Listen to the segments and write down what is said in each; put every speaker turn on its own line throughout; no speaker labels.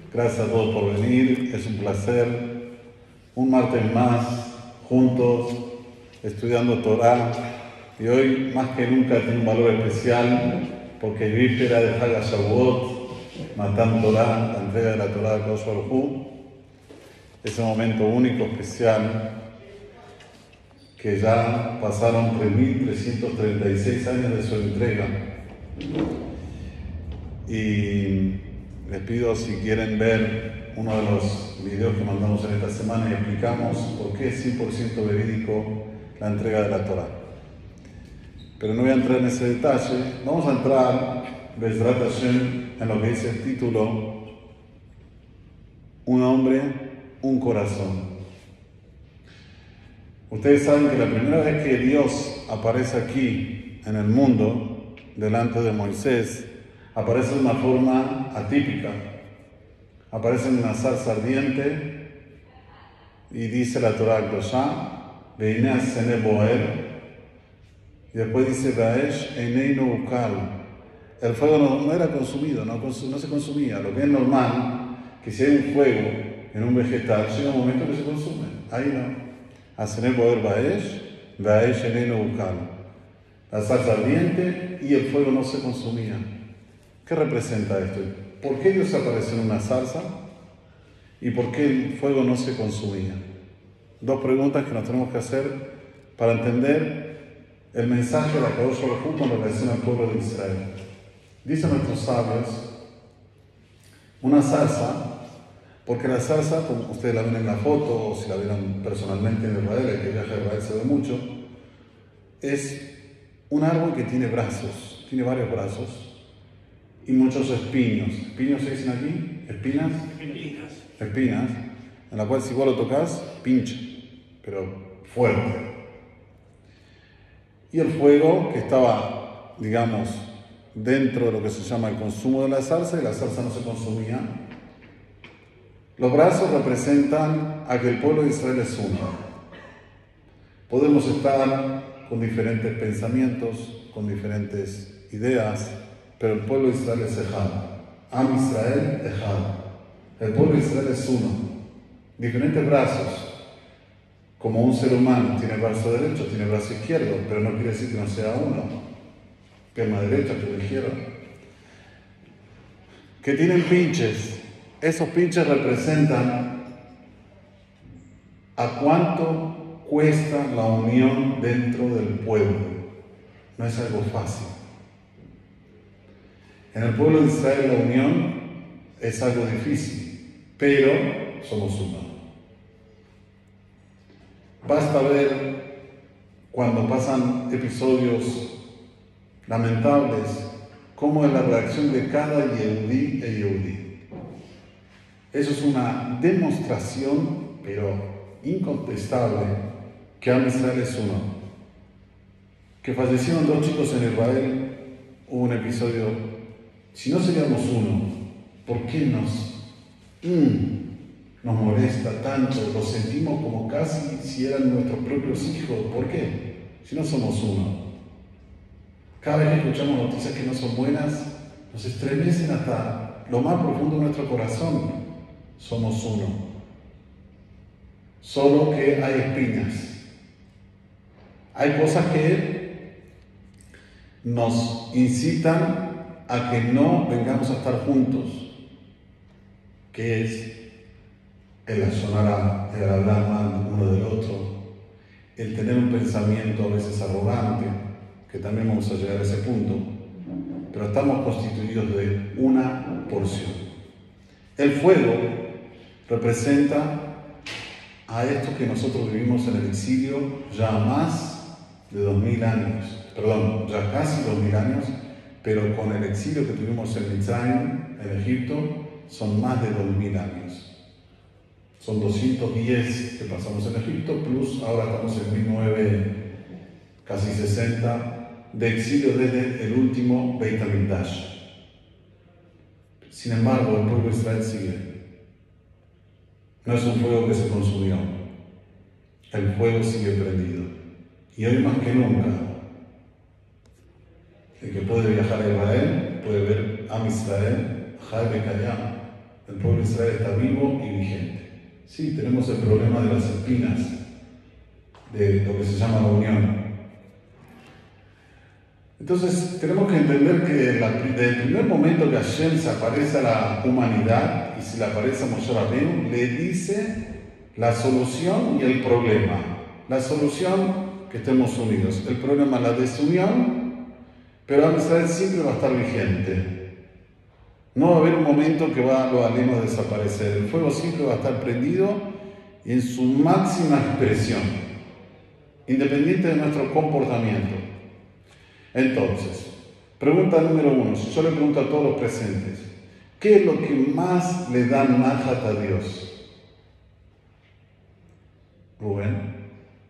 Gracias a todos por venir, es un placer. Un martes más, juntos, estudiando Torah. Y hoy, más que nunca, tiene un valor especial, porque es víspera de Hag HaShavuot, Matan Torah, la entrega de la Torah de Kadosh Baruj Hu. Es un momento único, especial, que ya pasaron 3.336 años de su entrega. Y les pido, si quieren ver uno de los videos que mandamos en esta semana y explicamos por qué es 100% verídico la entrega de la Torah. Pero no voy a entrar en ese detalle. Vamos a entrar, Bezrat Hashem, en lo que dice el título: Un hombre, un corazón. Ustedes saben que la primera vez que Dios aparece aquí en el mundo, delante de Moisés, aparece de una forma atípica. Aparece en una zarza ardiente y dice la Torah Kedoshá, Veinea Sene Boer, y después dice Vaesh Eineinu Ukal. El fuego no era consumido, no se consumía. Lo que es normal, que si hay un fuego en un vegetal, llega un momento que se consume. Ahí no. Sene Boer Vaesh Eineinu Ukal. La zarza ardiente y el fuego no se consumía. ¿Qué representa esto? ¿Por qué Dios apareció en una zarza? ¿Y por qué el fuego no se consumía? Dos preguntas que nos tenemos que hacer para entender el mensaje de la Kadosh Baruj Hu con relación al pueblo de Israel. Dicen nuestros sabios, una zarza, porque la zarza, como ustedes la ven en la foto, o si la vieron personalmente en Israel, el que viaja a Israel se ve mucho, es un árbol que tiene brazos, tiene varios brazos, y muchos espinos. ¿Espinos se dicen aquí? ¿Espinas? Espinas, en la cual si vos lo tocas, pincha, pero fuerte. Y el fuego que estaba, digamos, dentro de lo que se llama el consumo de la zarza, y la zarza no se consumía. Los brazos representan a que el pueblo de Israel es uno. Podemos estar con diferentes pensamientos, con diferentes ideas, pero el pueblo de Israel es Ejad. Am Israel, Ejad. El pueblo de Israel es uno. Diferentes brazos. Como un ser humano tiene brazo derecho, tiene brazo izquierdo, pero no quiere decir que no sea uno. Pierna derecha, pierna izquierda. Que tienen pinches. Esos pinches representan a cuánto cuesta la unión dentro del pueblo. No es algo fácil. En el pueblo de Israel la unión es algo difícil, pero somos uno. Basta ver cuando pasan episodios lamentables cómo es la reacción de cada Yehudí e Yehudí. Eso es una demostración, pero incontestable, que Am Israel es uno. Que fallecieron 2 chicos en Israel, hubo un episodio. Si no seríamos uno, ¿por qué nos molesta tanto? Los sentimos como casi si eran nuestros propios hijos. ¿Por qué? Si no somos uno. Cada vez que escuchamos noticias que no son buenas, nos estremecen hasta lo más profundo de nuestro corazón. Somos uno. Solo que hay espinas. Hay cosas que nos incitan a que no vengamos a estar juntos, que es el asonar, el hablar mal uno del otro, el tener un pensamiento a veces arrogante, que también vamos a llegar a ese punto, pero estamos constituidos de una porción. El fuego representa a esto que nosotros vivimos en el exilio ya más de 2000 años, perdón, ya casi 2000 años, pero con el exilio que tuvimos en Mitzrayim, en Egipto, son más de 2000 años. Son 210 que pasamos en Egipto, plus ahora estamos en 1900, casi 60, de exilio desde el último Beit HaMikdash. Sin embargo, el pueblo de Israel sigue. No es un fuego que se consumió. El fuego sigue prendido. Y hoy más que nunca, el que puede viajar a Israel puede ver Am Israel, Chai Vekayam, el pueblo de Israel está vivo y vigente. Sí, tenemos el problema de las espinas, de lo que se llama la unión. Entonces, tenemos que entender que desde el primer momento que Hashem se aparece a la humanidad y se le aparece a Moshe Rabbeinu, le dice la solución y el problema. La solución, que estemos unidos. El problema, la desunión, pero Am Israel siempre va a estar vigente. No va a haber un momento que lo haremos a desaparecer. El fuego siempre va a estar prendido y en su máxima expresión, independiente de nuestro comportamiento. Entonces, pregunta número 1. Yo le pregunto a todos los presentes, ¿qué es lo que más le da Najat a Dios? Rubén.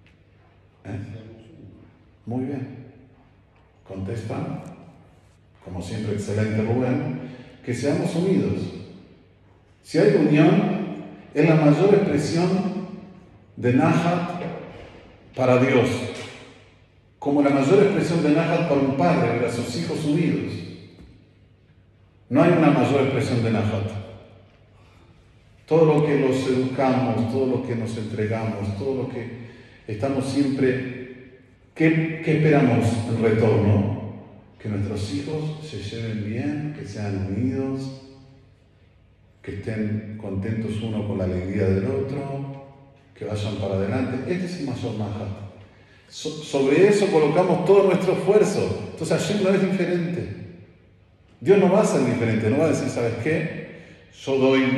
Muy bien. Contestan, como siempre, excelente Rubén, que seamos unidos. Si hay unión, es la mayor expresión de Najat para Dios, como la mayor expresión de Najat para un padre, ver a sus hijos unidos. No hay una mayor expresión de Najat. Todo lo que los educamos, todo lo que nos entregamos, todo lo que estamos siempre, ¿qué esperamos en retorno? Que nuestros hijos se lleven bien, que sean unidos, que estén contentos uno con la alegría del otro, que vayan para adelante. Este es el mayor Najat. Sobre eso colocamos todo nuestro esfuerzo. Entonces Hashem no es diferente. Dios no va a ser diferente, no va a decir, ¿sabes qué? Yo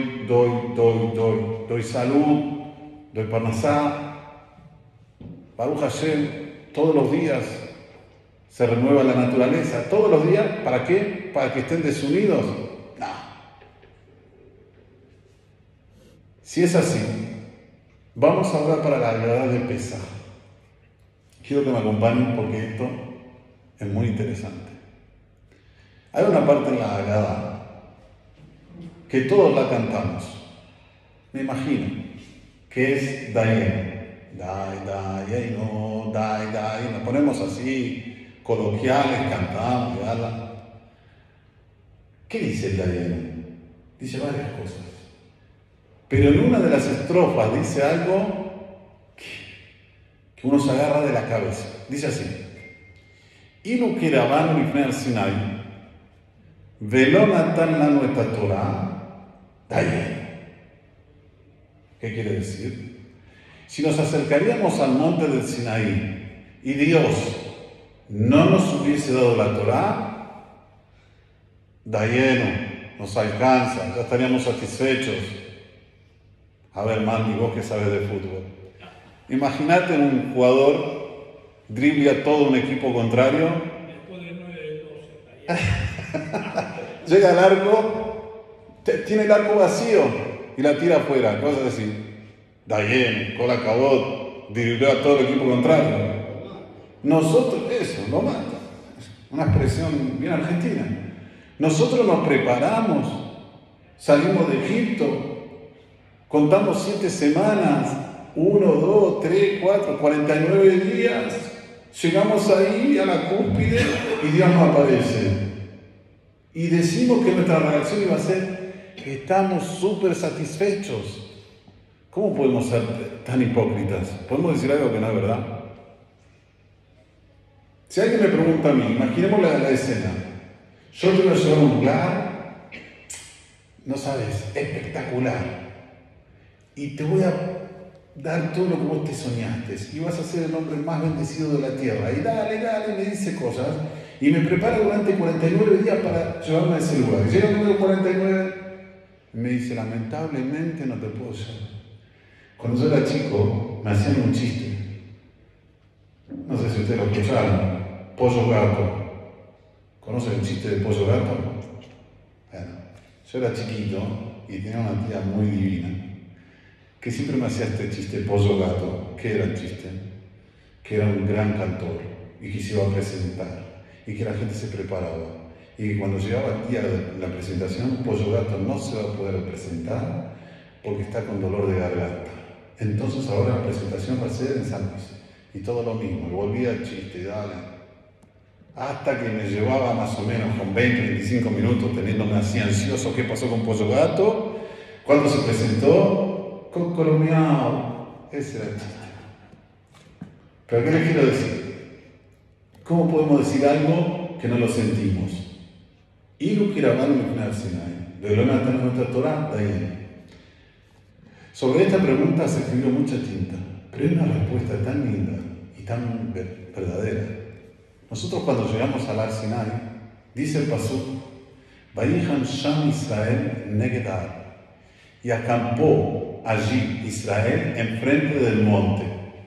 doy salud, doy parnasá. Baruch Hashem, todos los días se renueva la naturaleza. Todos los días, ¿para qué? ¿Para que estén desunidos? No. Si es así, vamos a hablar para la Agadá de Pesaj. Quiero que me acompañen porque esto es muy interesante. Hay una parte en la Agadá que todos la cantamos. Me imagino que es Dayen. Dai, nos ponemos así, coloquiales, cantamos, ¿verdad? ¿Qué dice el Dayen? Dice varias cosas. Pero en una de las estrofas dice algo que uno se agarra de la cabeza. Dice así: Ilu kiravanu lifnei Sinai, velo natan lanu et Torah, Dayen. ¿Qué quiere decir? Si nos acercaríamos al monte del Sinaí y Dios no nos hubiese dado la Torá, Dayeno, nos alcanza, ya estaríamos satisfechos. A ver, Mandy, vos que sabes de fútbol. Imagínate un jugador drible a todo un equipo contrario.
Después de 9-12.
Llega al arco, tiene el arco vacío y la tira afuera. ¿Qué vas a decir? Dayen, Cola Cabot, dirigió a todo el equipo contrario. Nosotros, eso, lo mata. Una expresión bien argentina. Nosotros nos preparamos, salimos de Egipto, contamos 7 semanas, 1, 2, 3, 4, 49 días, llegamos ahí a la cúspide y Dios nos aparece. Y decimos que nuestra reacción iba a ser que estamos súper satisfechos. ¿Cómo podemos ser tan hipócritas? ¿Podemos decir algo que no es verdad? Si alguien me pregunta a mí, imaginemos la escena. Yo te voy a llevar a un lugar, no sabes, espectacular. Y te voy a dar todo lo que vos te soñaste. Y vas a ser el hombre más bendecido de la tierra. Y dale, me dice cosas. Y me prepara durante 49 días para llevarme a ese lugar. Y llega el número 49 y me dice, lamentablemente no te puedo llevar. Cuando yo era chico, me hacían un chiste. No sé si ustedes lo escucharon. Pollo gato. ¿Conocen el chiste de pollo gato? Bueno, yo era chiquito y tenía una tía muy divina que siempre me hacía este chiste de pollo gato. ¿Qué era el chiste? Que era un gran cantor y que se iba a presentar y que la gente se preparaba. Y que cuando llegaba el día de la presentación, pollo gato no se va a poder presentar porque está con dolor de garganta. Entonces ahora la presentación va a ser en San Luis. Y todo lo mismo, y volvía el chiste, dale. Hasta que me llevaba más o menos con 20, 25 minutos teniéndome así ansioso qué pasó con Pollo Gato. Cuando se presentó, Colomiao, ese era el chiste. Pero ¿qué les quiero decir? ¿Cómo podemos decir algo que no lo sentimos? Y lo quiero hablar en el Sinai. De lo nata en nuestra Torah, de ahí. Sobre esta pregunta se escribió mucha tinta, pero hay una respuesta tan linda y tan verdadera. Nosotros cuando llegamos al Ar Sinai, dice el pasuk, Vayihan Sham Israel neged Ar, y acampó allí Israel enfrente del monte.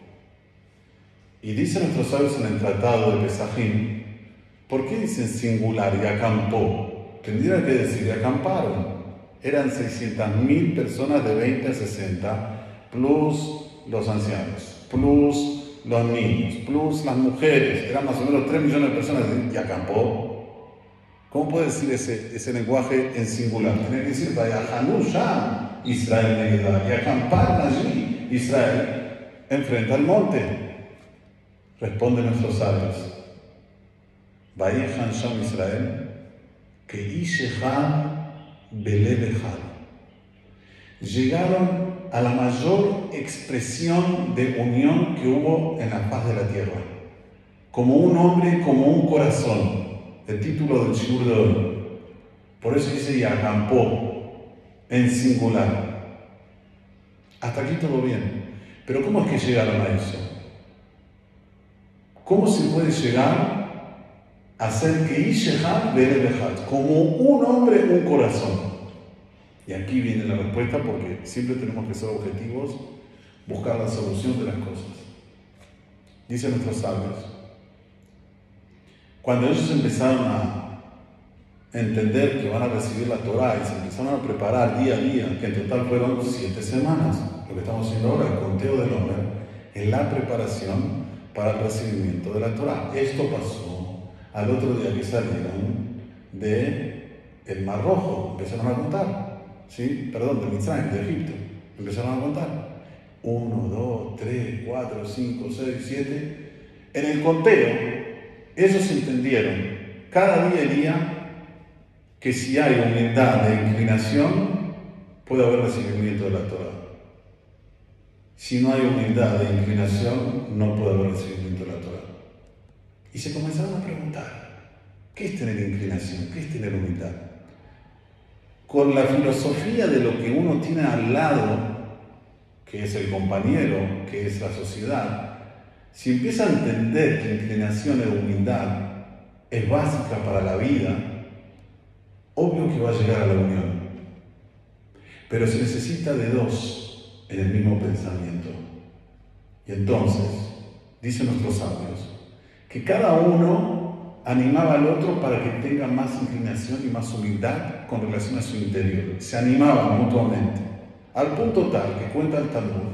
Y dicen nuestros sabios en el tratado de Pesajim, ¿por qué dicen singular y acampó? Tendría que decir y acamparon. Eran 600.000 personas de 20 a 60, plus los ancianos, plus los niños, plus las mujeres. Eran más o menos 3 millones de personas y acampó. ¿Cómo puede decir ese lenguaje en singular? Tiene que decir, Vayahanu Sham Israel negedar, y acamparon allí Israel enfrente al monte. Responden nuestros sabios, Vayehan Sham Israel, que Ishechad Belebechad. Llegaron a la mayor expresión de unión que hubo en la faz de la tierra. Como un hombre, como un corazón. El título del Shiur de hoy. Por eso dice, y acampó, en singular. Hasta aquí todo bien. Pero ¿cómo es que llegaron a eso? ¿Cómo se puede llegar a ser que Ishechad Belebechad? Como un hombre, un corazón. Y aquí viene la respuesta, porque siempre tenemos que ser objetivos, buscar la solución de las cosas. Dicen nuestros sabios, cuando ellos empezaron a entender que van a recibir la Torah y se empezaron a preparar día a día, que en total fueron 7 semanas, lo que estamos haciendo ahora, el conteo del hombre, en la preparación para el recibimiento de la Torah. Esto pasó al otro día que salieron del Mar Rojo, empezaron a contar. ¿Sí? Perdón, de Mitzrayim, de Egipto. Empezaron a contar. 1, 2, 3, 4, 5, 6, 7. En el conteo, ellos entendieron cada día y día que si hay humildad e inclinación, puede haber recibimiento de la Torah. Si no hay humildad e inclinación, no puede haber recibimiento de la Torah. Y se comenzaron a preguntar, ¿qué es tener inclinación? ¿Qué es tener humildad? Con la filosofía de lo que uno tiene al lado, que es el compañero, que es la sociedad, si empieza a entender que inclinación e humildad es básica para la vida, obvio que va a llegar a la unión. Pero se necesita de 2 en el mismo pensamiento. Y entonces, dicen nuestros sabios, que cada uno animaba al otro para que tenga más inclinación y más humildad con relación a su interior. Se animaban mutuamente, al punto tal que cuenta el Talmud,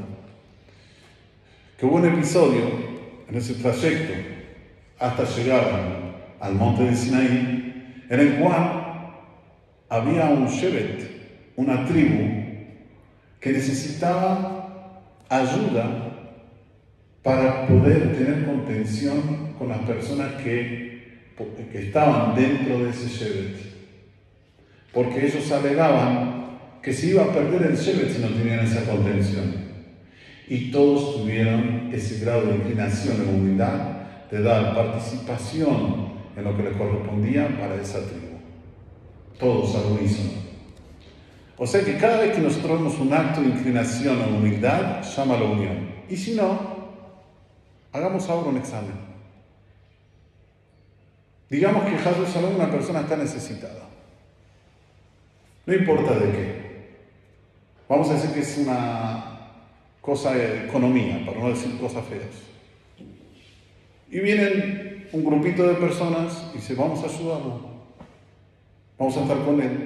que hubo un episodio en ese trayecto hasta llegar al monte de Sinaí, en el cual había un shevet, una tribu, que necesitaba ayuda para poder tener contención con las personas que estaban dentro de ese shevet, porque ellos alegaban que se iba a perder el shevet si no tenían esa contención, y todos tuvieron ese grado de inclinación en humildad de dar participación en lo que les correspondía para esa tribu, todos al unísono. O sea que cada vez que nosotros vemos un acto de inclinación o humildad, llama a la unión, y si no, hagamos ahora un examen. Digamos que Jesús, una persona está necesitada. No importa de qué. Vamos a decir que es una cosa de economía, para no decir cosas feas. Y vienen un grupito de personas y dicen, vamos a ayudarlo. Vamos a estar con él.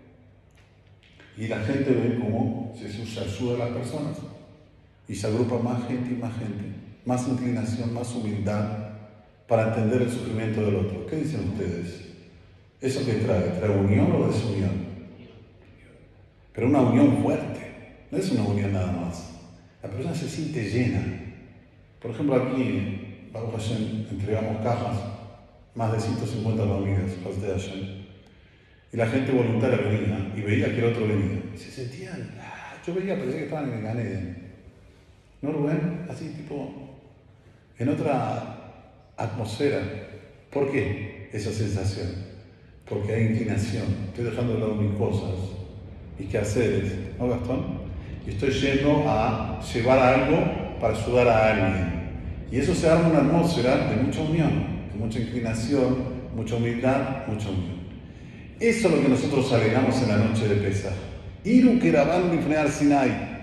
Y la gente ve cómo se ayuda a las personas. Y se agrupa más gente y más gente. Más inclinación, más humildad, para entender el sufrimiento del otro. ¿Qué dicen ustedes? ¿Eso qué trae? ¿Trae unión o desunión? Pero una unión fuerte, no es una unión nada más. La persona se siente llena. Por ejemplo, aquí, Baruch Hashem, entregamos cajas, más de 150 familias, de Hashem. Y la gente voluntaria venía y veía que el otro venía. Y se sentían, yo veía, parecía que estaban en el Gan Eden. ¿No, Rubén? Así tipo, en otra atmósfera. ¿Por qué esa sensación? Porque hay inclinación. Estoy dejando de lado mis cosas y quehaceres, ¿no, Gastón? Y estoy yendo a llevar algo para ayudar a alguien. Y eso se arma una atmósfera de mucha unión, de mucha inclinación, mucha humildad, mucha unión. Eso es lo que nosotros alegramos en la noche de Pesaj. Iru Keraban Lifnei Har Sinai.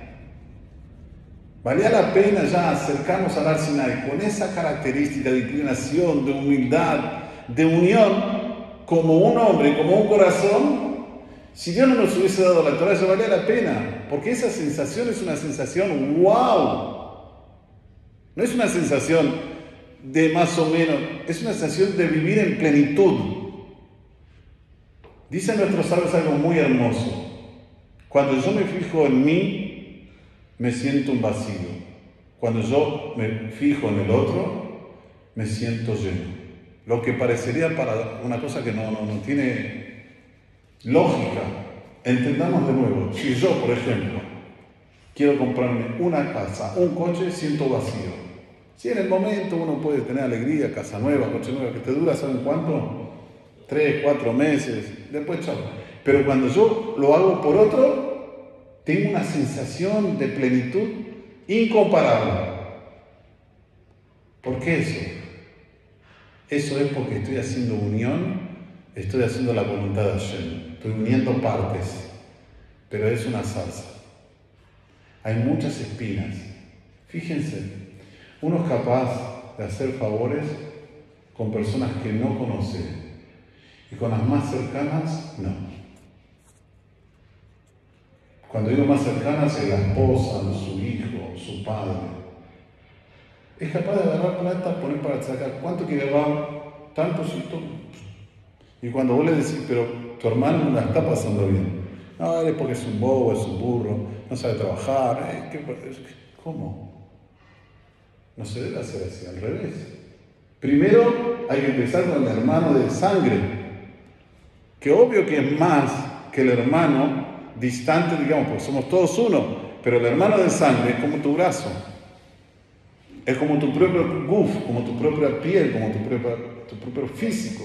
Valía la pena ya acercarnos al Har Sinai con esa característica de inclinación, de humildad, de unión, como un hombre, como un corazón. Si Dios no nos hubiese dado la Torah, ya valía la pena, porque esa sensación es una sensación wow. No es una sensación de más o menos, es una sensación de vivir en plenitud. Dicen nuestros sabios algo muy hermoso. Cuando yo me fijo en mí, me siento un vacío. Cuando yo me fijo en el otro, me siento lleno. Lo que parecería para una cosa que no tiene lógica. Entendamos de nuevo. Si yo, por ejemplo, quiero comprarme una casa, un coche, siento vacío. Si en el momento uno puede tener alegría, casa nueva, coche nuevo, que te dura, ¿saben cuánto? 3, 4 meses, después chao. Pero cuando yo lo hago por otro, tengo una sensación de plenitud incomparable. ¿Por qué eso? Eso es porque estoy haciendo unión, estoy haciendo la voluntad de Hashem, estoy uniendo partes, pero es una salsa. Hay muchas espinas. Fíjense, uno es capaz de hacer favores con personas que no conoce. Y con las más cercanas, no. Cuando digo más cercanas, es la esposa, su hijo, su padre. Es capaz de agarrar plata, poner para sacar. ¿Cuánto quiere dar? Tanto, sí, todo. Y cuando vos le decís, pero tu hermano no la está pasando bien. No, es porque es un bobo, es un burro, no sabe trabajar. ¿Cómo? No se debe hacer así, al revés. Primero hay que empezar con el hermano de sangre. Que obvio que es más que el hermano distante, digamos, porque somos todos uno, pero el hermano de sangre es como tu brazo, es como tu propio guf, como tu propia piel, como tu propio físico.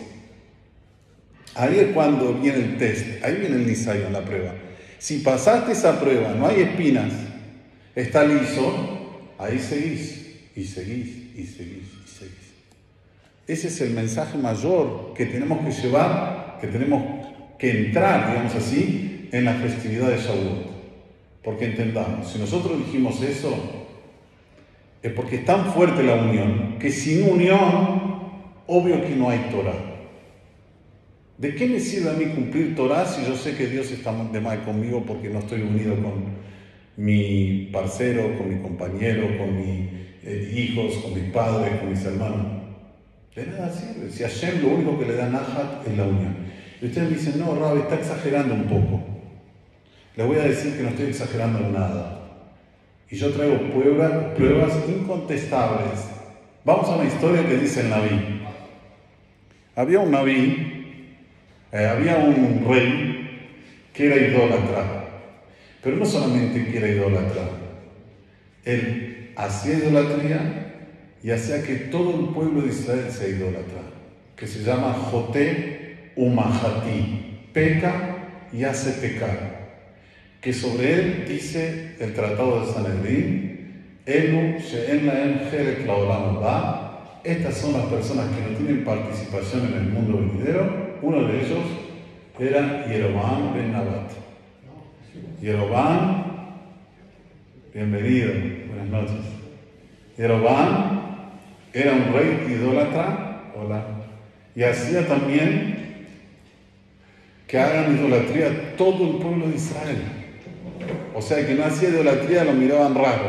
Ahí es cuando viene el test, ahí viene el nisayon, la prueba. Si pasaste esa prueba, no hay espinas, está liso, ahí seguís, y seguís, y seguís, y seguís. Ese es el mensaje mayor que tenemos que llevar, que tenemos que entrar, digamos así, en la festividad de Shavuot. Porque entendamos, si nosotros dijimos eso, es porque es tan fuerte la unión, que sin unión, obvio que no hay Torah. ¿De qué me sirve a mí cumplir Torah si yo sé que Dios está de mal conmigo porque no estoy unido con mi parcero, con mi compañero, con mis hijos, con mis padres, con mis hermanos? De nada sirve. Si a Hashem lo único que le da Nahat es la unión. Y ustedes me dicen, no, Rabbi, está exagerando un poco. Les voy a decir que no estoy exagerando en nada. Y yo traigo pruebas incontestables. Vamos a una historia que dice el Naví. Había un Naví, había un rey que era idólatra. Pero no solamente que era idólatra. Él hacía idolatría y hacía que todo el pueblo de Israel sea idólatra, que se llama Joté Umahati, peca y hace pecar, que sobre él dice el Tratado de Sanedrín, Elu she'en lahem jerek la'olam haba, estas son las personas que no tienen participación en el mundo venidero. Uno de ellos era Jeroboam ben Nabat. Jeroboam, bienvenido, buenas noches. Jeroboam era un rey idólatra, y hacía también que hagan idolatría todo el pueblo de Israel. O sea, que no hacía idolatría, lo miraban raro.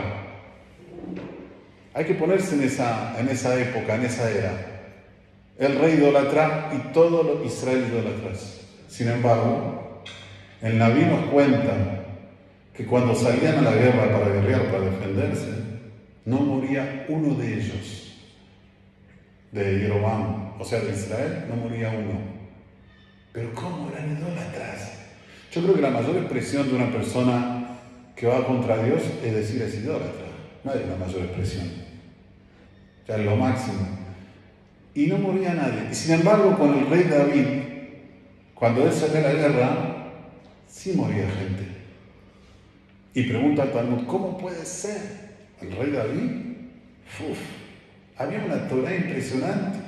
Hay que ponerse en esa época, en esa era. El rey idolatra y todo Israel idolatras. Sin embargo, el Naví nos cuenta que cuando salían a la guerra para guerrear, para defenderse, no moría uno de ellos, de Jeroboam, o sea, de Israel, no moría uno. Pero ¿cómo eran idólatras? Yo creo que la mayor expresión de una persona que va contra Dios es decir es idólatra. No es la mayor expresión. Ya es lo máximo. Y no moría nadie. Y sin embargo, con el rey David, cuando él salió a la guerra, sí moría gente. Y pregunta al Talmud, ¿cómo puede ser? ¿El rey David? Había una Torah impresionante.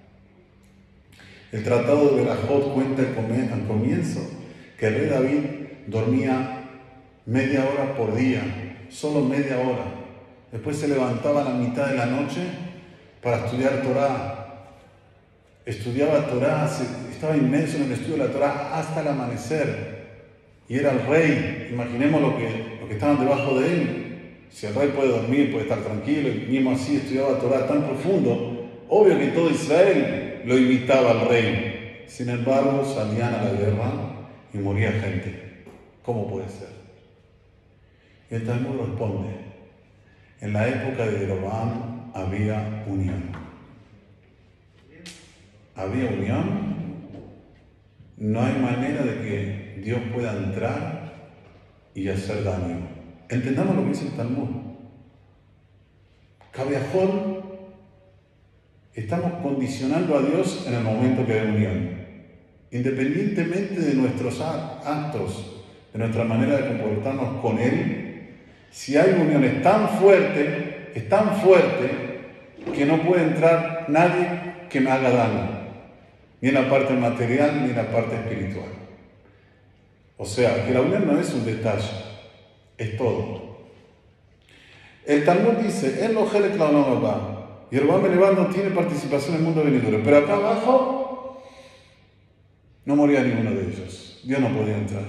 El tratado de Berajot cuenta al comienzo que el rey David dormía media hora por día, solo media hora. Después se levantaba a la mitad de la noche para estudiar Torah. Estudiaba Torah, estaba inmenso en el estudio de la Torah hasta el amanecer. Y era el rey. Imaginemos lo que estaban debajo de él. Si el rey puede dormir, puede estar tranquilo, y mismo así estudiaba Torah tan profundo, obvio que todo Israel lo imitaba al rey. Sin embargo, salían a la guerra y moría gente. ¿Cómo puede ser? Y el Talmud responde, en la época de Jeroboam había unión. ¿Había unión? No hay manera de que Dios pueda entrar y hacer daño. Entendamos lo que dice el Talmud. Cabiajón, estamos condicionando a Dios en el momento que hay unión. Independientemente de nuestros actos, de nuestra manera de comportarnos con Él, si hay unión es tan fuerte que no puede entrar nadie que me haga daño, ni en la parte material ni en la parte espiritual. O sea, que la unión no es un detalle, es todo. El Talmud dice, en los Helek la Olam Haba, Jeroboam no tiene participación en el mundo venidero, pero acá abajo no moría ninguno de ellos. Dios no podía entrar.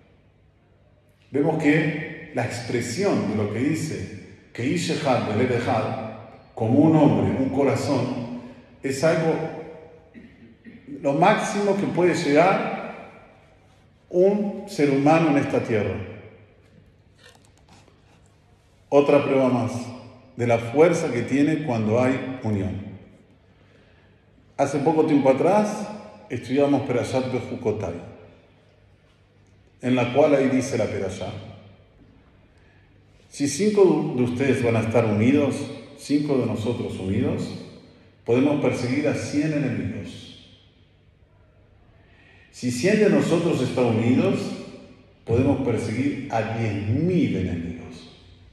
Vemos que la expresión de lo que dice que Ish Echad Belev Echad, como un hombre, un corazón, es algo lo máximo que puede llegar un ser humano en esta tierra. Otra prueba más de la fuerza que tiene cuando hay unión. Hace poco tiempo atrás estudiamos Perashat Bejukotai, en la cual ahí dice la Perashá: si 5 de ustedes van a estar unidos, 5 de nosotros unidos, podemos perseguir a 100 enemigos. Si 100 de nosotros están unidos, podemos perseguir a 10.000 enemigos.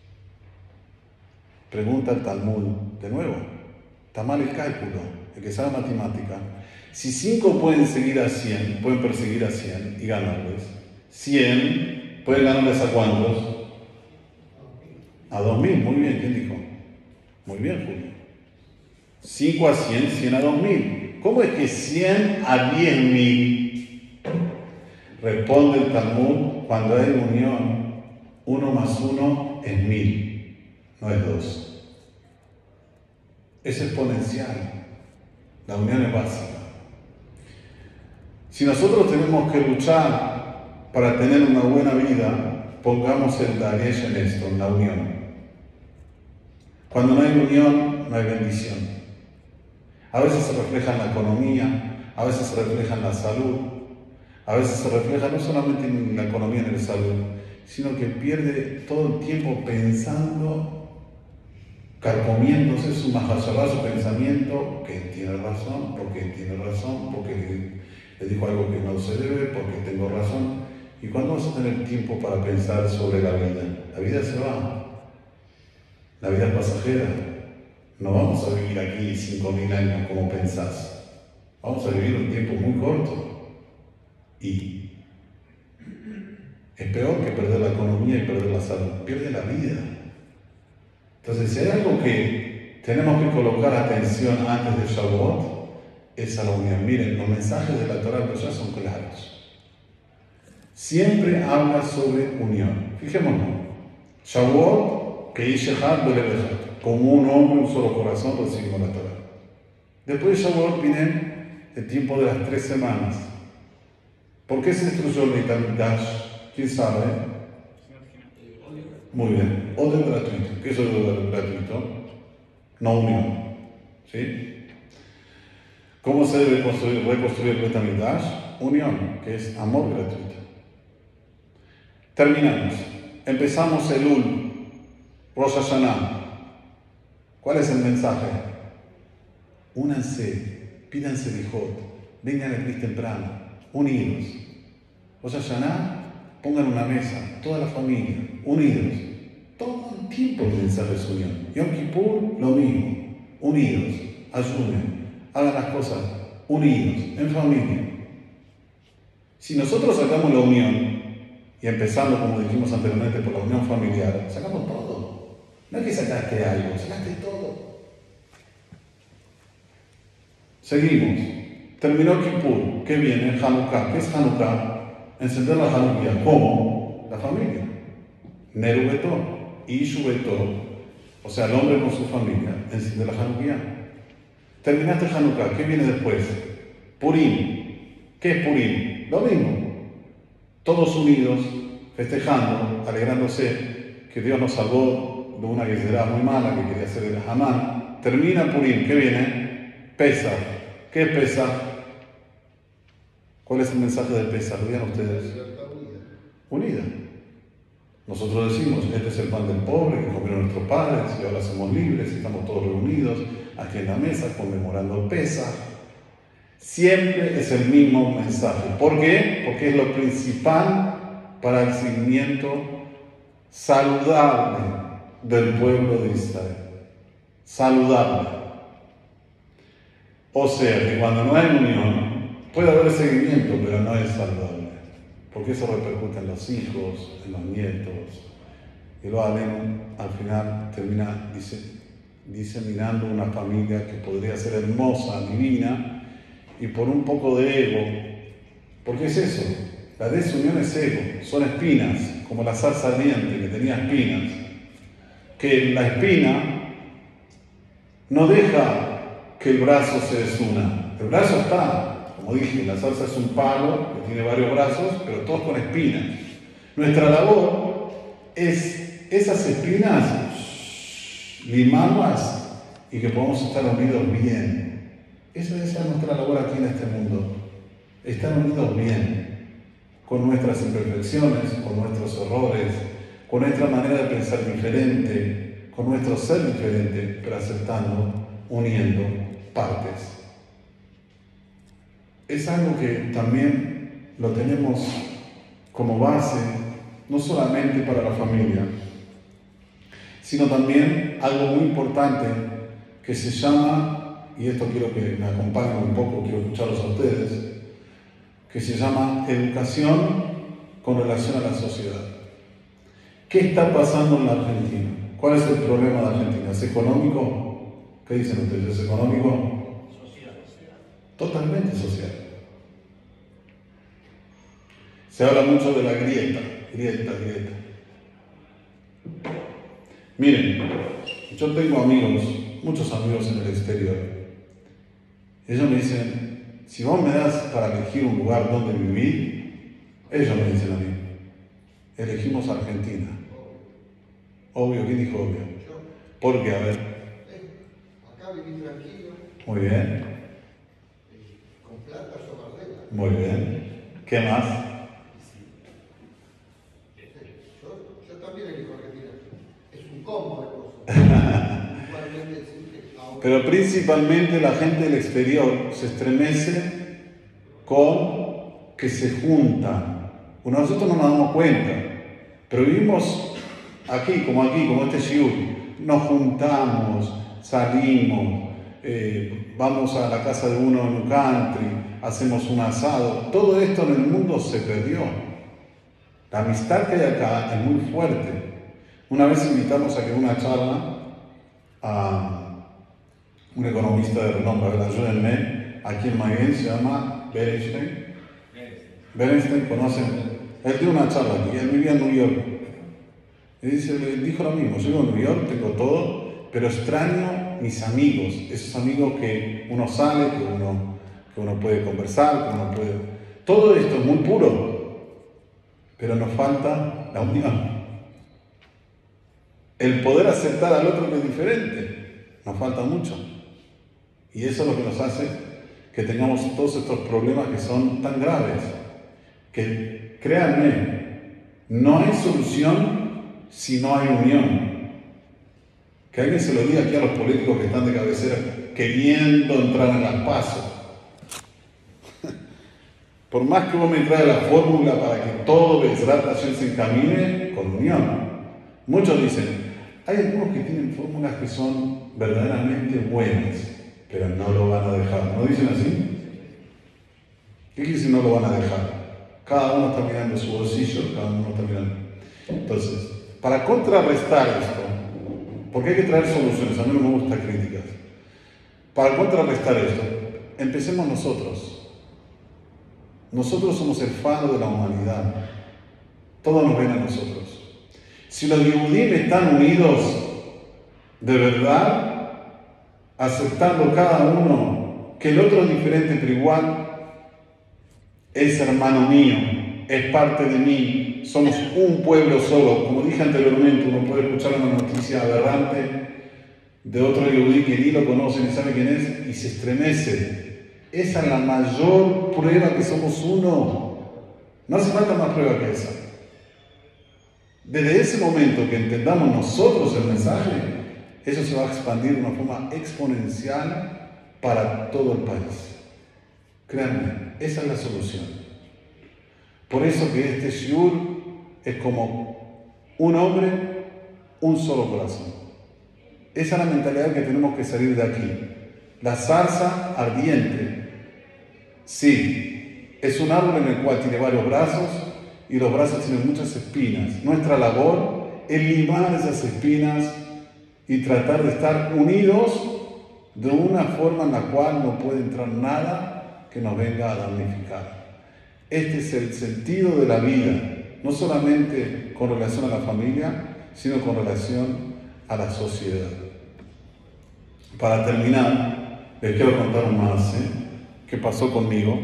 Pregunta el Talmud, de nuevo, está mal el cálculo, el que sabe matemática. Si 5 pueden seguir a 100, pueden perseguir a 100 y ganarles, 100 pueden ganarles ¿a cuántos? A 2.000, muy bien, ¿quién dijo? Muy bien, Julio. 5 a 100, 100 a 2.000. ¿Cómo es que 100 a 10.000? Responde el Talmud, cuando hay unión, 1 más 1 es 1.000, no es 2. Es exponencial. La unión es básica. Si nosotros tenemos que luchar para tener una buena vida, pongamos el daresh en esto, en la unión. Cuando no hay unión, no hay bendición. A veces se refleja en la economía, a veces se refleja en la salud, a veces se refleja no solamente en la economía y en la salud, sino que pierde todo el tiempo pensando, carcomiéndose su mahashabá, su pensamiento, que tiene razón, porque le dijo algo que no se debe, porque tengo razón. ¿Y cuándo vas a tener tiempo para pensar sobre la vida? La vida se va. La vida es pasajera. No vamos a vivir aquí 5.000 años como pensás. Vamos a vivir un tiempo muy corto. Y es peor que perder la economía y perder la salud. Pierde la vida. Entonces, si hay algo que tenemos que colocar atención antes de Shavuot, es a la unión. Miren, los mensajes de la Torah ya son claros. Siempre habla sobre unión. Fijémonos. Shavuot, que Ish Echad Belev Echad, como un hombre, un solo corazón, recibimos la Torah. Después de Shavuot viene el tiempo de las 3 semanas. ¿Por qué se destruyó el Beit HaMikdash? ¿Quién sabe? Muy bien. Odio gratuito. ¿Qué es odio gratuito? No unión. ¿Sí? ¿Cómo se debe reconstruir el Beit HaMikdash? unión, que es amor gratuito. Terminamos. Empezamos Elul, Rosh Hashanah. ¿Cuál es el mensaje? Únanse, pídanse bijot, vengan a Cris temprano, unidos. Rosh Hashanah, pongan una mesa, toda la familia, unidos. Todo el tiempo el mensaje es unión. Yom Kippur, lo mismo, unidos, ayuden, hagan las cosas unidos, en familia. Si nosotros sacamos la unión, y empezando, como dijimos anteriormente, por la unión familiar, sacamos todo. No es que sacaste algo, sacaste todo. Seguimos. Terminó Kippur. ¿Qué viene? Hanukkah. ¿Qué es Hanukkah? Encender la Hanukkah. ¿Cómo? La familia. Neru Betó. Ishu Betó. O sea, el hombre con su familia. Encender la Hanukkah. Terminaste Hanukkah. ¿Qué viene después? Purim. ¿Qué es Purim? Lo mismo. Todos unidos, festejando, alegrándose que Dios nos salvó de una guerra muy mala que quería hacer el Hamán. Termina Purim. ¿Qué viene? Pesaj. ¿Qué es Pesaj? ¿Cuál es el mensaje de Pesaj? ¿Lo vieron ustedes? Unida. Nosotros decimos, este es el pan del pobre que comieron nuestros padres y ahora somos libres y estamos todos reunidos aquí en la mesa conmemorando Pesaj. Siempre es el mismo mensaje. ¿Por qué? Porque es lo principal para el seguimiento saludable del pueblo de Israel. Saludable. O sea, que cuando no hay unión, puede haber seguimiento, pero no es saludable. Porque eso repercute en los hijos, en los nietos. Y lo al final termina diseminando una familia que podría ser hermosa, divina, y por un poco de ego, porque es eso, la desunión es ego, son espinas, como la zarza ardiente que tenía espinas, que la espina no deja que el brazo se desuna, el brazo está, como dije, la zarza es un palo que tiene varios brazos, pero todos con espinas. Nuestra labor es esas espinas limarlas y que podamos estar unidos bien. Esa es nuestra labor aquí en este mundo. Estar unidos bien, con nuestras imperfecciones, con nuestros errores, con nuestra manera de pensar diferente, con nuestro ser diferente, pero aceptando, uniendo partes. Es algo que también lo tenemos como base, no solamente para la familia, sino también algo muy importante que se llama, y esto quiero que me acompañen un poco, quiero escucharlos a ustedes, que se llama educación con relación a la sociedad. ¿Qué está pasando en la Argentina? ¿Cuál es el problema de Argentina? ¿Es económico? ¿Qué dicen ustedes? ¿Es económico?
Social.
Totalmente social. Se habla mucho de la grieta. Miren, yo tengo amigos, muchos amigos en el exterior. Ellos me dicen, si vos me das para elegir un lugar donde vivir, ellos me dicen a mí, elegimos Argentina. Obvio, ¿quién dijo obvio?
Yo.
¿Por qué? A ver.
Acá viví tranquilo.
Muy bien.
Con plata sobardela.
Muy bien. ¿Qué más?
Yo también elijo Argentina. Es un combo de cosas. Igualmente decir que
Pero principalmente la gente del exterior se estremece con que se juntan. Bueno, nosotros no nos damos cuenta, pero vivimos aquí, como este shiur. Nos juntamos, salimos, vamos a la casa de uno en un country, hacemos un asado. Todo esto en el mundo se perdió. La amistad que hay acá es muy fuerte. Una vez invitamos a que una charla a un economista de renombre, ayúdenme, aquí en Miami se llama Bernstein. Bernstein, ¿conocen? Él dio una charla aquí, él vivía en New York. Y dijo lo mismo, yo vivo en New York, tengo todo, pero extraño mis amigos, esos amigos que uno sale, que uno puede conversar, que uno puede... Todo esto es muy puro, pero nos falta la unión. El poder aceptar al otro que es diferente, nos falta mucho. Y eso es lo que nos hace que tengamos todos estos problemas que son tan graves. Que, créanme, no hay solución si no hay unión. Que alguien se lo diga aquí a los políticos que están de cabecera queriendo entrar en las PASO. Por más que vos me traigas la fórmula para que todo Bezrat Hashem se encamine, con unión. Muchos dicen, hay algunos que tienen fórmulas que son verdaderamente buenas, pero no lo van a dejar. ¿No dicen así? ¿Qué quiere decir no lo van a dejar? Cada uno está mirando su bolsillo, cada uno está mirando. Entonces, para contrarrestar esto, porque hay que traer soluciones, a mí no me gustan críticas. Para contrarrestar esto, empecemos nosotros. Nosotros somos el faro de la humanidad. Todos nos ven a nosotros. Si los Yehudim están unidos de verdad, aceptando cada uno que el otro es diferente pero igual, es hermano mío, es parte de mí, somos un pueblo solo. Como dije anteriormente, uno puede escuchar una noticia aberrante de otro Yehudí que ni lo conoce ni sabe quién es y se estremece. Esa es la mayor prueba que somos uno. No hace falta más prueba que esa. Desde ese momento que entendamos nosotros el mensaje, eso se va a expandir de una forma exponencial para todo el país. Créanme, esa es la solución. Por eso que este shiur es como un hombre, un solo corazón. Esa es la mentalidad que tenemos que salir de aquí. La zarza ardiente. Sí, es un árbol en el cual tiene varios brazos y los brazos tienen muchas espinas. Nuestra labor es limar esas espinas y tratar de estar unidos de una forma en la cual no puede entrar nada que nos venga a damnificar. Este es el sentido de la vida, no solamente con relación a la familia, sino con relación a la sociedad. Para terminar, les quiero contar más que pasó conmigo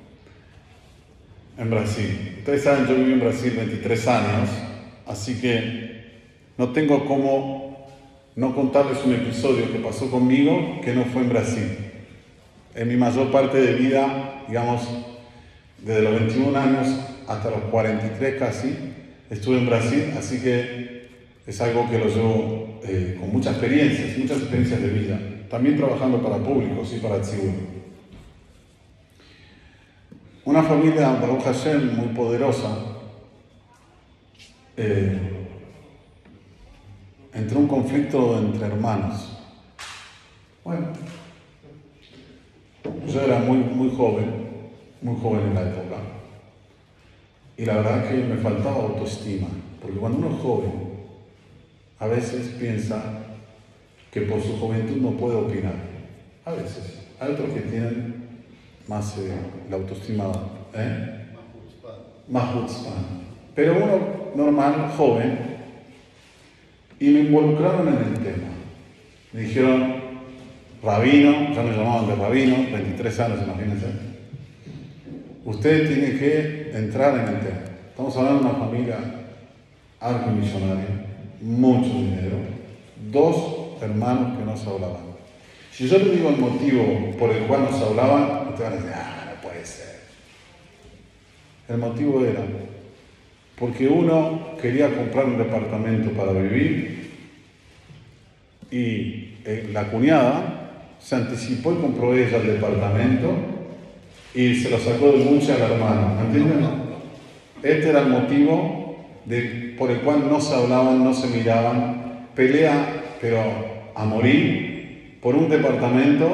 en Brasil. Ustedes saben, yo viví en Brasil 23 años, así que no tengo cómo no contarles un episodio que pasó conmigo que no fue en Brasil. En mi mayor parte de vida, digamos, desde los 21 años hasta los 43 casi, estuve en Brasil, así que es algo que lo llevo con muchas experiencias de vida. También trabajando para públicos y para el Tzibur. Una familia, Baruch Hashem, muy poderosa, entró un conflicto entre hermanos. Bueno, yo era muy joven en la época, y la verdad que me faltaba autoestima, porque cuando uno es joven, a veces piensa que por su juventud no puede opinar. A veces. Hay otros que tienen más la autoestima, más chutzpah. Pero uno normal, joven, y me involucraron en el tema. Me dijeron, rabino, ya me llamaban de rabino, 23 años, imagínense. Usted tiene que entrar en el tema. Estamos hablando de una familia arquimillonaria, mucho dinero, 2 hermanos que no se hablaban. Si yo les digo el motivo por el cual no se hablaban, ustedes van a decir, no puede ser. El motivo era porque uno quería comprar un departamento para vivir y la cuñada se anticipó y compró ella el departamento y se lo sacó de mucha a la hermana. ¿Entienden? Este era el motivo por el cual no se hablaban, no se miraban, pelea, pero a morir por un departamento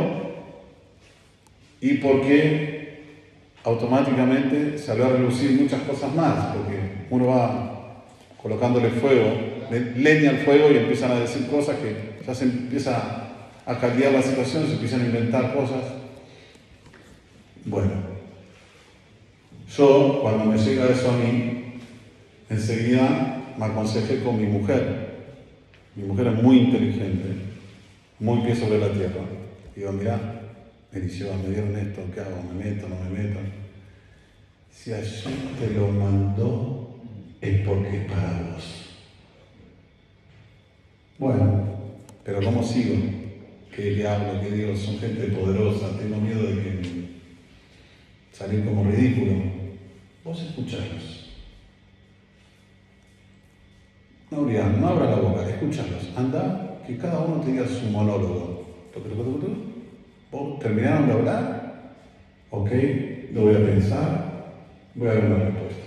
y porque automáticamente salió a relucir muchas cosas más, porque uno va colocándole fuego, leña al fuego y empiezan a decir cosas que ya se empieza a caldear la situación, se empiezan a inventar cosas. Bueno, yo cuando me llega eso a mí, enseguida me aconsejé con mi mujer. Mi mujer es muy inteligente, muy pie sobre la tierra. Y digo, mirá, Eliseo, me dieron esto, ¿qué hago? ¿Me meto, no me meto? Si Hashem te lo mandó, es porque es para vos. Bueno, pero ¿cómo sigo? ¿Qué le hablo? ¿Qué digo? Son gente poderosa, tengo miedo de que salir como ridículo, vos escuchalos. No abras la boca, escuchalos. Anda, que cada uno te diga su monólogo. ¿Vos terminaron de hablar? Ok, lo voy a pensar, voy a dar una respuesta.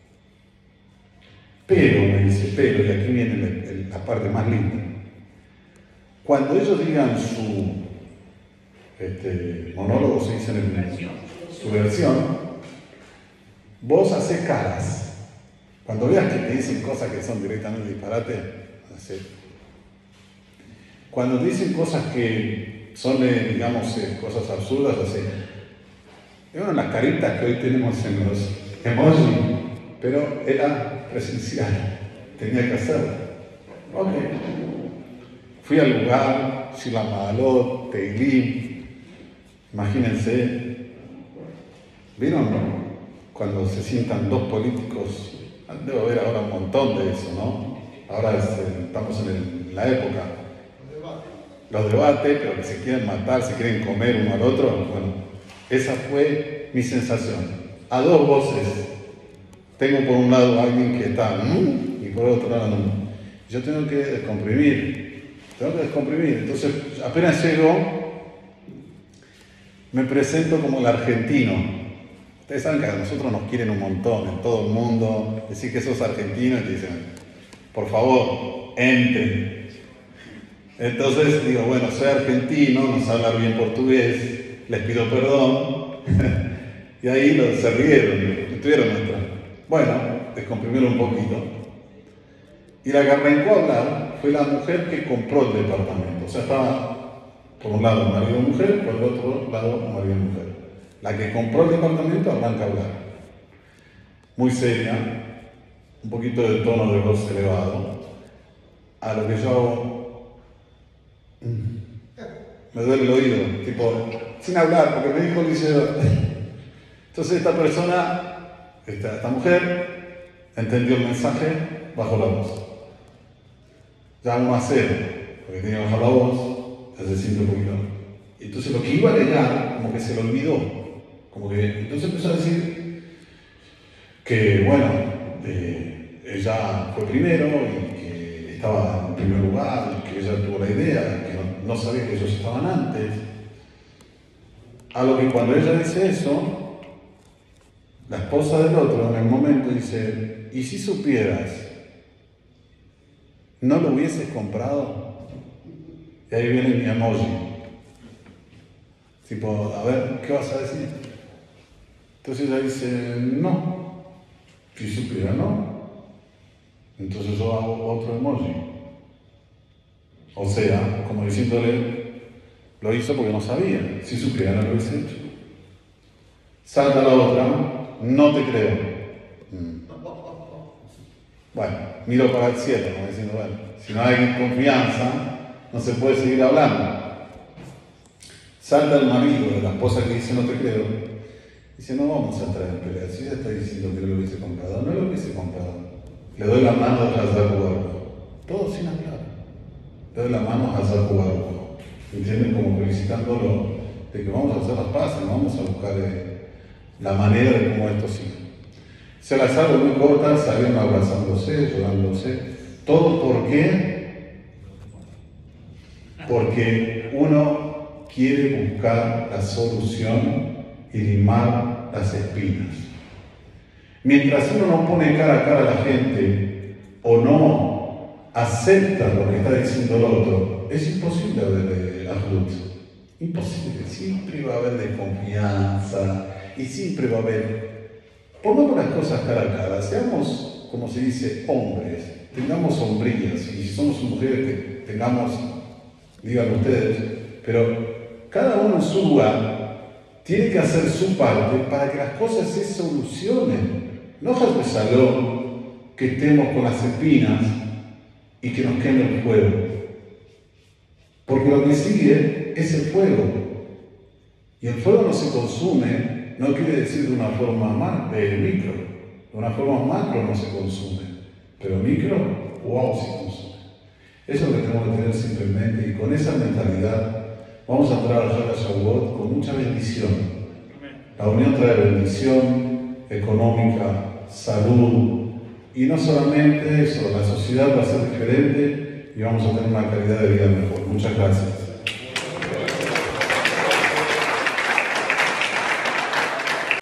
Pero, me dice, pero, y aquí viene la parte más linda. Cuando ellos digan su monólogo, se dice su versión, vos hacés caras. Cuando veas que te dicen cosas que son directamente disparate, hacé. Cuando te dicen cosas que son, digamos, cosas absurdas, hacé. Bueno, las caritas que hoy tenemos en los emojis, pero era presencial, tenía que hacerlo. Ok. Fui al lugar, Shila Ma'alot, Teilim, imagínense, ¿vieron cuando se sientan dos políticos? Debe haber ahora un montón de eso, ¿no? Ahora estamos en la época. Los debates, pero que se quieren matar, se quieren comer uno al otro. Bueno, esa fue mi sensación. A dos voces. Tengo por un lado a alguien que está y por otro lado no. Yo tengo que descomprimir. Entonces, apenas llego, me presento como el argentino. Ustedes saben que a nosotros nos quieren un montón en todo el mundo. Decir que sos argentino y te dicen, por favor, entren. Entonces digo, bueno, soy argentino, no sé hablar bien portugués, les pido perdón. Y ahí se rieron, estuvieron atrás. Bueno, descomprimieron un poquito. Y la que arrancó a hablar fue la mujer que compró el departamento. O sea, estaba por un lado marido y mujer, por el otro lado marido y mujer. La que compró el departamento arranca a hablar. Muy seria, un poquito de tono de voz elevado. A lo que yo hago, me duele el oído, tipo, sin hablar, porque me dijo Liceo. Entonces esta persona, esta mujer, entendió el mensaje, bajó la voz. Ya 1-0, porque tenía que bajar la voz, se siente un poquito. Entonces lo que iba a alegar, como que se lo olvidó. Como que, entonces empezó a decir que, bueno, ella fue primero y que estaba en primer lugar, que ella tuvo la idea, que no sabía que ellos estaban antes. A lo que cuando ella dice eso, la esposa del otro en el momento dice, ¿y si supieras? ¿No lo hubieses comprado? Y ahí viene mi emoji. Tipo, a ver, ¿qué vas a decir? Entonces ella dice, no. Si supiera, no. Entonces yo hago otro emoji. O sea, como diciéndole, lo hizo porque no sabía. Si supiera, no lo hubiese hecho. Salta la otra, no te creo. Bueno, miro para el cielo, como diciendo, bueno, si no hay confianza, no se puede seguir hablando. Salta el marido de la esposa que dice, no te creo. Dice, no vamos a entrar en pelea. Si ella está diciendo que no lo hubiese comprado, no lo hubiese comprado. Le doy la mano a Hazar Baruch. Todo sin hablar. Le doy la mano a Hazar Baruch. ¿Entienden? Como felicitándolo de que vamos a hacer las paces, vamos a buscar la manera de cómo esto sigue. Se las hago muy cortas, salieron abrazándose, llorándose. ¿Todo por qué? Porque uno quiere buscar la solución y limar las espinas. Mientras uno no pone cara a cara a la gente o no acepta lo que está diciendo el otro, es imposible haber ajut. Imposible. Siempre va a haber desconfianza y siempre va a haber. Pongamos las cosas cara a cara, seamos, como se dice, hombres, tengamos sombrillas, y si somos mujeres, que tengamos, digan ustedes, pero cada uno en su lugar tiene que hacer su parte para que las cosas se solucionen. No es salón que estemos con las espinas y que nos queme el fuego, porque lo que sigue es el fuego, y el fuego no se consume. No quiere decir de una forma micro, de una forma macro no se consume, pero micro, wow, se consume. Eso es lo que tenemos que tener simplemente, y con esa mentalidad vamos a entrar a Shavuot con mucha bendición. La unión trae bendición económica, salud, y no solamente eso, la sociedad va a ser diferente y vamos a tener una calidad de vida mejor. Muchas gracias.